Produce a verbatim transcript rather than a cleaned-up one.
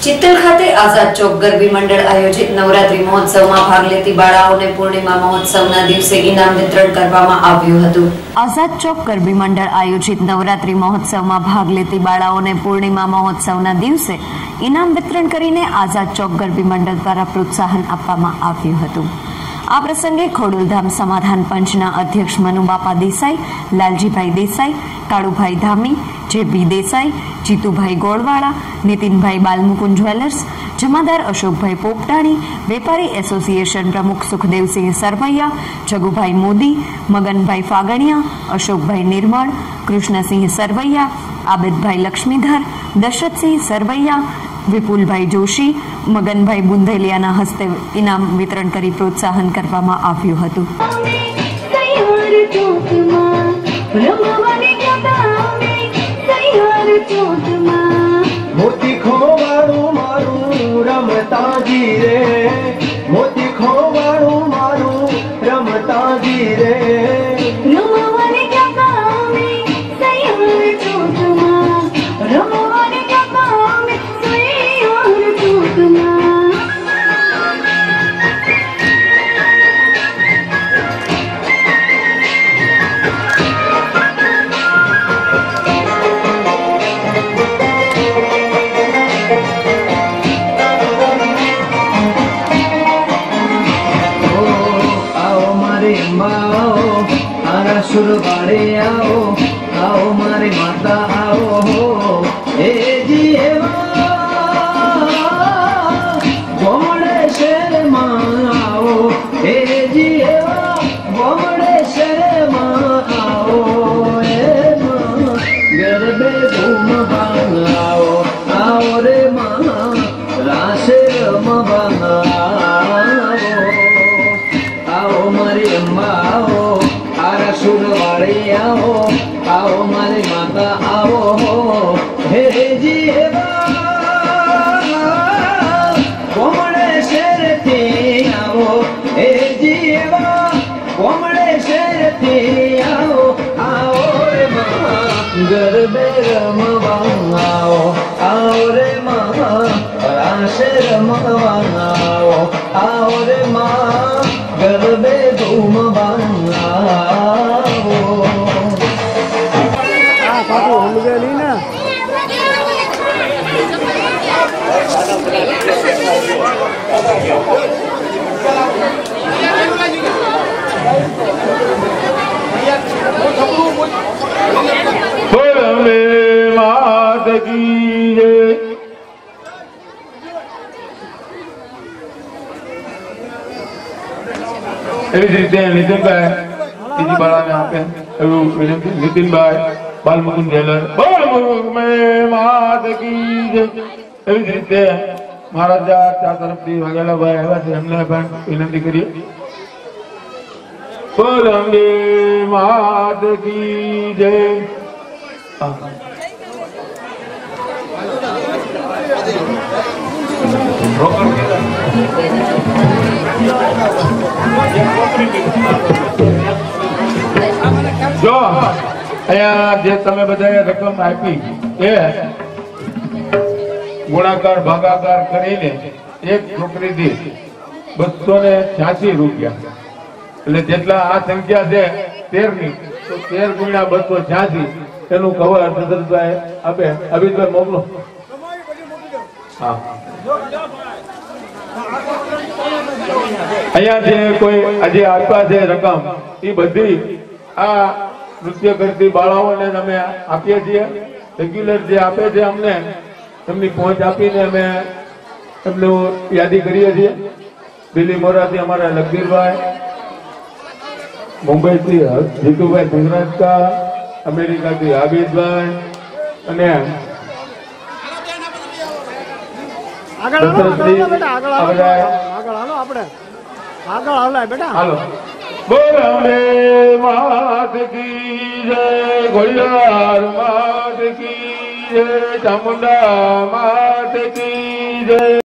ચિત્તલ ખાતે આઝાદ ચોક ગરબી મંડળ આયોજિત નવરાત્રી મહોત્સવમાં ભાગ લેતી બાળાઓને પૂર્ણિમા મહોત્સવના દિવસે ઇનામ વિતરણ કરવામાં આવ્યું હતું। આઝાદ ચોક ગરબી મંડળ આયોજિત નવરાત્રી મહોત્સવમાં ભાગ લેતી બાળાઓને પૂર્ણિમા મહોત્સવના દિવસે ઇનામ વિતરણ કરીને આઝાદ ચોક ગરબી મંડળ દ્વારા પ્રોત્સાહન આપવામાં આવ્યું હતું। આ પ્રસંગે ખોડલધામ સમાધાન પંચના અધ્યક્ષ મનુબાપા દેસાઈ, લાલજીભાઈ દેસાઈ, કાળુભાઈ ધામી, જેબી દેસાઈ, જીતુભાઈ ગોળવાળા, નીતિનભાઈ બાલમુકુંદ જ્વેલર્સ, જમાદાર અશોકભાઈ પોપટાણી, વેપારી એસોસિએશન પ્રમુખ સુખદેવસિંહ સરવૈયા, જગુભાઈ મોદી, મગનભાઈ ફાગણિયા, અશોકભાઈ નિર્મળ, કૃષ્ણસિંહ સરવૈયા, આબેદભાઈ લક્ષ્મીધર, દશરથસિંહ સરવૈયા, વિપુલભાઈ જોશી, મગનભાઈ બુંદેલિયાના હસ્તે ઇનામ વિતરણ કરી પ્રોત્સાહન કરવામાં આવ્યું હતું। મોતી ખોવાળું મારું રમતાજી રે, મોતી ખોવાળું મારું રમતાજી રે, રમવાને ક્યાં કામે સૈયાર ચોકમાં, રમવાને ક્યાં કામે સૈયાર ચોકમાં। સુરવાડે આવો, આવો મારી માતા આવો હો, એ જી એવા ગોમડે શહેરમાં આવો, એ જી એવા ગોમડે શહેરમાં આવો, એમાં ગરબે ધૂમ ભાંગ આવો, આવો રે માં રાસે રમવા આવો, આવો મારી અંબા આવો, સુરવાડી આવો, આવો મારી માતા આવો હો, હે જી એવા ગોમડે શેરથી આવો, હે જી એવા ગોમડે શેરથી આવો, આવો રે માં ગરબે રમવા આવો, આવો રે માં રાસે રમવા આવો, આવો રે માં ગરબે ધૂમવા मात की एवं रीते नितिनभाई तीजी बाळाने आपे एवं विनंती नितिनभाई बालमुकुंद ज्वेलर बालमुकुंद मात की जय एवं रीते महाराजा त्या तरफથી વાઘેલા ભાઈ આવ્યા છે એમને પણ વિનંતી કરીએ બોલંબે માત કી જય। જો અહીંયા જે તમે બધાએ રકમ આપી એ ગુણાકાર ભાગાકાર કરીને એક છોકરી દી બસો ને છ્યાસી રૂપિયા, એટલે જેટલા આ સંખ્યા છે તેર ની તો તેર ગુણ્યા બસો છ્યાસી એનું કવર દશરથભાઈ આપે। અભિતભાઈ મોકલો। હા અહીંયા જે કોઈ આજે આપ્યા છે રકમ એ બધી આ નૃત્ય કરતી બાળાઓને અમે આપીએ છીએ। રેગ્યુલર જે આપે છે અમને એમની પહોંચ આપીને અમે એમનું યાદી કરીએ છીએ। દિલ્હી મોરાથી અમારા લગીરભાઈ, મુંબઈથી જીતુભાઈ ગુજરાતકા, અમેરિકાથી આબિદભાઈ અને બોલંબે માત કી જય, ઘોડિયાર માત કી જય, ચામુંડા માત કી જય।